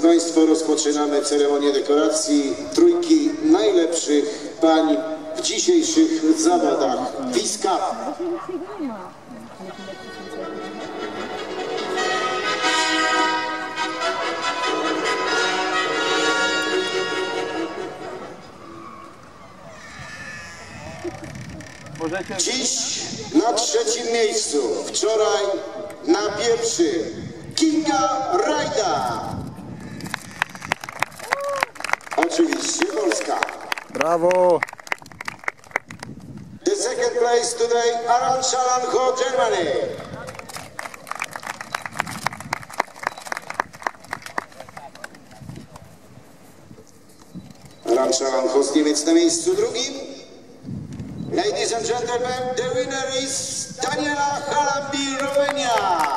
Państwo, rozpoczynamy ceremonię dekoracji trójki najlepszych pań w dzisiejszych zawodach FIS Cup. Dziś na trzecim miejscu, wczoraj na pierwszym Kinga Rajda. Oczywiście Polska. Brawo! The second place today, Aranchalancho, Germany. Aranchalancho z Niemiec na miejscu drugim. Ladies and gentlemen, the winner is Daniela Halambi, Romania.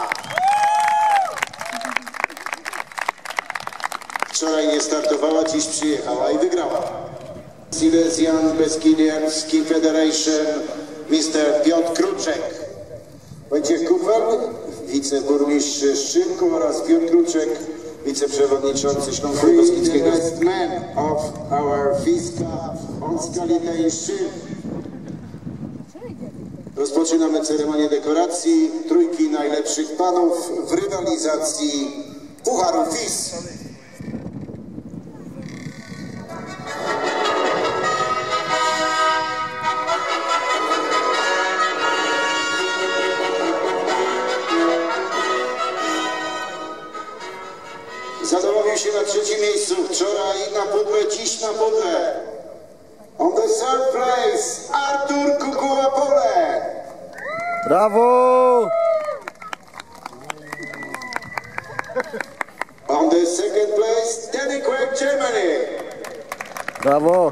Wczoraj nie startowała, dziś przyjechała i wygrała. Silesian Beskidian Ski Federation, Mr. Piotr Kruczek. Wojciech Kufel, wiceburmistrz Szczyrku oraz Piotr Kruczek, wiceprzewodniczący Śląsko-Beskidzkiego. Best man of our FIS Cup on skali tej Szczyrk. Rozpoczynamy ceremonię dekoracji trójki najlepszych panów w rywalizacji Pucharu FIS. Zadomowił się na trzecim miejscu wczoraj na pudle, dziś na pudle. On the third place, Artur Kukuła-Pole. Brawo! On the second place, Danny Quack, Germany. Brawo!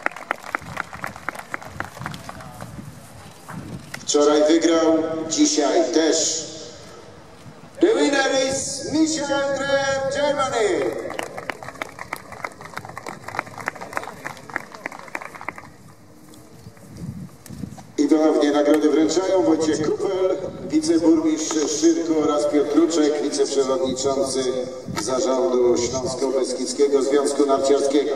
Wczoraj wygrał, dzisiaj też. The winner is Michel André, Germany. I ponownie nagrody wręczają Wojciech Kupel, wiceburmistrz Szczyrku oraz Piotr Kruczek, wiceprzewodniczący zarządu Śląsko-Beskidzkiego Związku Narciarskiego.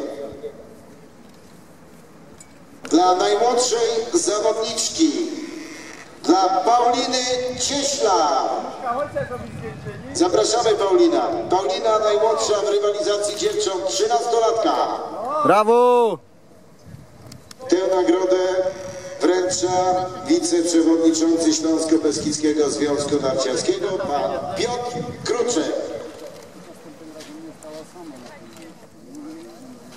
Dla najmłodszej zawodniczki, dla Pauliny Cieśla. Zapraszamy Paulina. Paulina najmłodsza w rywalizacji dziewcząt, 13-latka. Brawo! Tę nagrodę wręcza wiceprzewodniczący Śląsko-Beskidzkiego Związku Narciarskiego, pan Piotr Kruczek.